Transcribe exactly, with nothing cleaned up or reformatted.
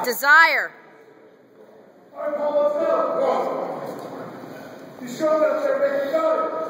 Desire. All right, Paul, let's go. You showed up there, baby. You got it.